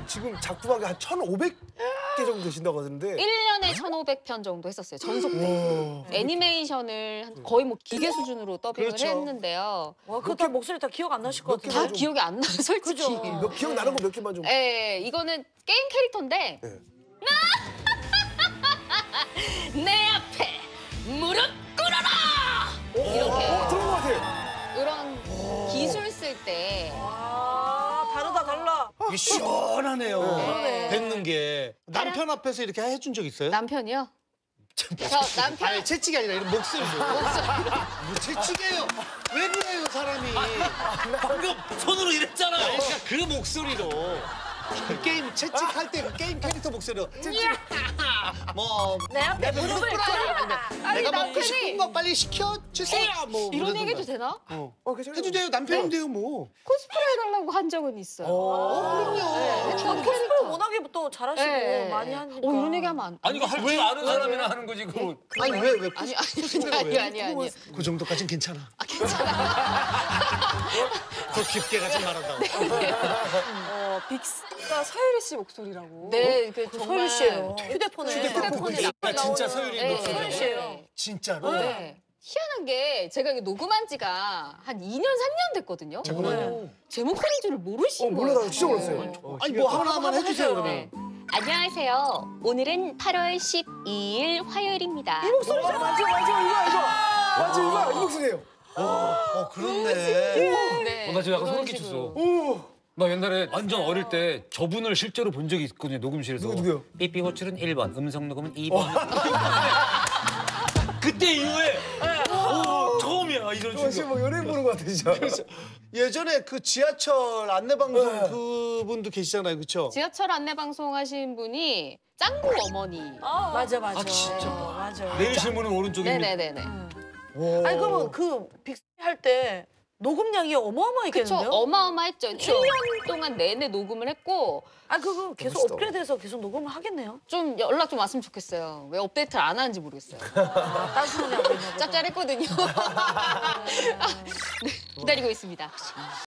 지금 작품한 게 한 1,500개 정도 되신다고 하던데. 1년에 1,500편 정도 했었어요. 전속돼. 애니메이션을 거의 뭐 기계 수준으로 더빙을 그렇죠. 했는데요. 와, 그거 다 목소리 다 기억 안 나실 것 몇 개 같은데. 다 기억이 안 나요, 솔직히. 그죠. 몇 기억나는 거 몇 개만 좀. 예, 이거는 게임 캐릭터인데 네. 내 앞에 무릎 꿇어라! 이렇게 들은 것 같아. 이런 기술 쓸 때 아, 다르다, 달라. 이게 시원하네요. 네. 뱉는 게. 남편 앞에서 이렇게 해준 적 있어요? 남편이요? 저 남편 아니, 채찍이 아니라 이런 목소리로. 뭐 채찍이에요? 왜 그래요, 사람이? 방금 손으로 이랬잖아요. 그러니까 그 목소리로. 그 게임 채찍할 때 그 게임 캐릭터 목소리로. 뭐 내 앞에 무릎을 꿇어라. 아니, 내가 먹고 남편이 싶은 거 빨리 시켜주세요. 뭐 이런 그러던가. 얘기 해도 되나? 괜찮아요. 해주세요. 남편인데요, 뭐. 코스프레 해달라고 한 적은 있어요. 그럼요. 했던 코스프레 캐릭터. 워낙에 또 잘하시고 네. 많이 하니까. 이런 얘기하면 안 돼. 아니 이거 할 줄 아는 사람이나 하는 거지 그거. 아니, 왜? 아니. 그 정도까진 괜찮아. 더 깊게 가지 말아다. 빅스가 서유리 씨 목소리라고. 네, 그 서유리 씨예요. 휴대폰에 휴대폰에 아, 진짜 서유리 네, 목소리. 서유리 씨예요. 네. 진짜로? 네. 희한한 게 제가 이게 녹음한 지가 한 2년, 3년 됐거든요. 제 목소리인 줄을 모르신 거예요. 몰라, 나 진짜 몰랐어요. 아니, 뭐 하나만 해주세요, 그러면. 네. 안녕하세요. 오늘은 8월 12일 화요일입니다. 이 목소리잖아. 맞아, 이거. 이 목소리예요. 그렇네. 네. 나 지금 약간 이런 소름 식으로. 끼쳤어. 나 옛날에 완전 어릴 때 저분을 실제로 본 적이 있거든요, 녹음실에서. 누구요? 삐삐 호출은 1번, 음성 녹음은 2번. 그때 이후에 처음이야 이런 지금 친구. 뭐 연예인 보는 것 같아, 진짜. 예전에 그 지하철 안내방송 그분도 계시잖아요, 그렇죠? 지하철 안내 방송 하신 분이 짱구 어머니. 맞아. 아, 진짜? 맞아. 내일 신문은 오른쪽입니다. 네네네네. 아니, 그러면 그 빅스 할 때 녹음량이 그쵸, 어마어마했겠는데요? 어마어마했죠. 1년 동안 내내 녹음을 했고 아, 그거 계속 멋있다. 업그레이드해서 계속 녹음을 하겠네요. 좀 연락 좀 왔으면 좋겠어요. 왜 업데이트를 안 하는지 모르겠어요. 딴소리 하고 있나 보다. 짭짤했거든요. 네, 기다리고 있습니다.